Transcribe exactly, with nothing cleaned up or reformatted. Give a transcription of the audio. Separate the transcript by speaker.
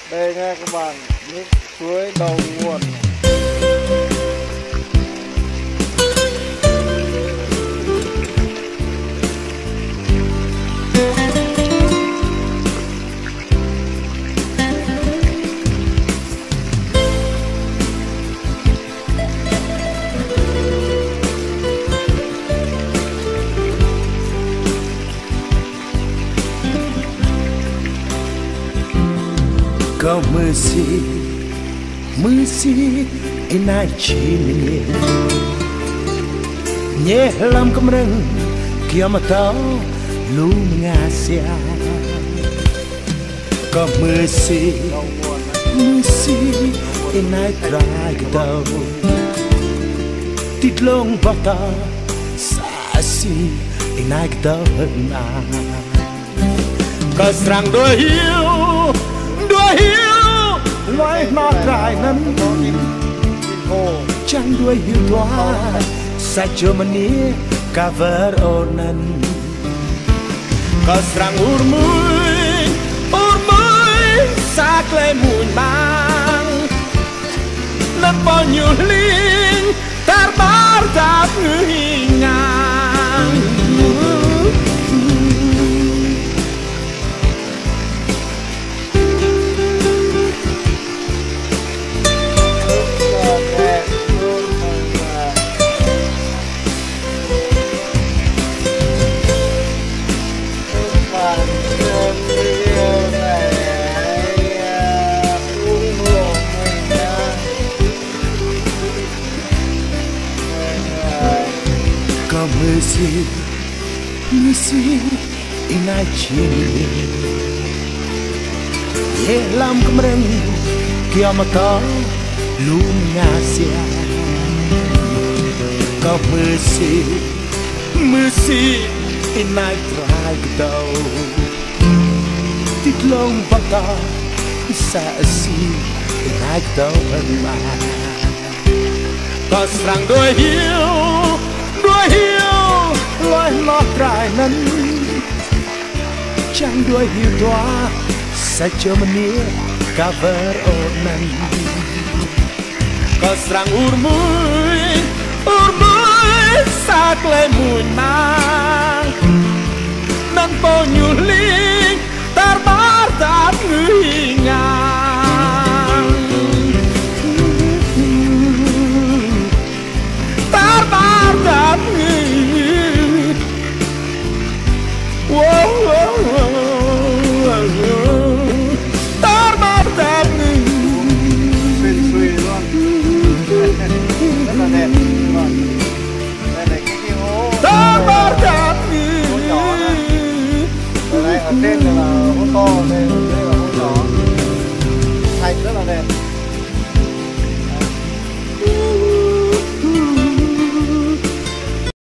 Speaker 1: Đây nha các bạn, nước suối đầu nguồn.
Speaker 2: Kau mesti, mesti inai cini Nye lam kemreng kiamat tau lu mengasia Kau mesti, mesti inai trai tau Tít lông bata sasi inai tau henang Kau serang dua hiu đuôi hiu loài nó trải nắng chẳng đuôi hiu thoa sa cho mình nhé cả vợ onan có sang ur mui ur mui sa kle mui mang nên bao nhiêu linh tar bar đáp người ngang Mesti, mesti inai cini Ye lam kemreng kiamat tau lu ngasia Kau mesti, mesti inai trai tau Tít lông bata sa si inai tau henang Kau serang dua hiu đuôi hiu loài nó trải nắng chẳng đuôi hiu thoa sẽ cho mình nhé cả vợ onan có sang ur mui ur mui sắc lên mùi mang nên bao nhiêu linh tar bar đáp người ngang tar bar đáp người Whoa, whoa, whoa, whoa. Tar bar đáp người
Speaker 1: Bên suối luôn. Rất là đẹp các bạn. Đây này cái hố.
Speaker 2: Tar bar đáp người
Speaker 1: Hố nhỏ này. Ở đây ở trên là